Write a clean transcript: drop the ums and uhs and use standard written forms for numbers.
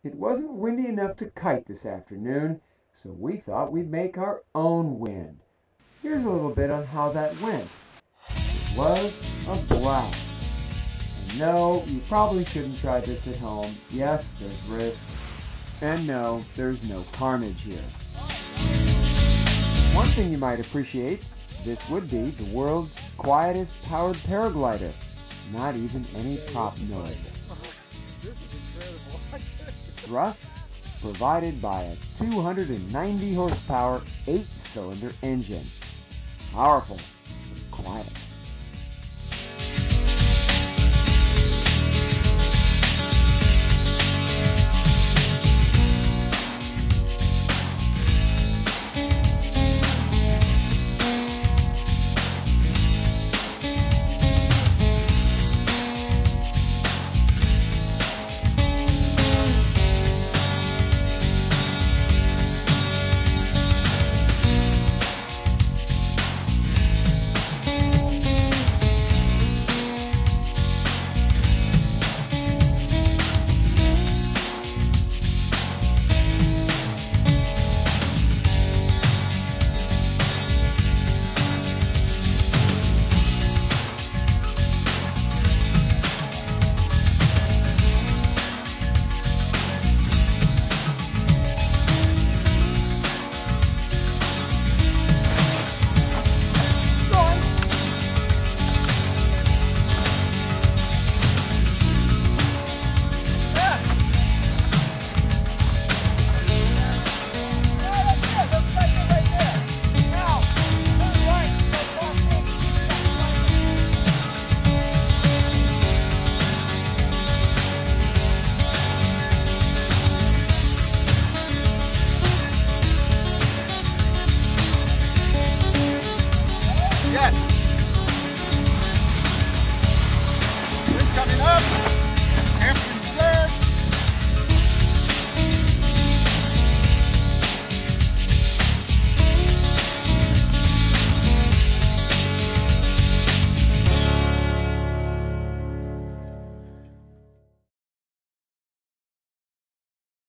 It wasn't windy enough to kite this afternoon, so we thought we'd make our own wind. Here's a little bit on how that went. It was a blast. And no, you probably shouldn't try this at home. Yes, there's risk. And no, there's no carnage here. One thing you might appreciate, this would be the world's quietest powered paraglider. Not even any prop noise. Thrust provided by a 290 horsepower 8-cylinder engine. Powerful, but quiet.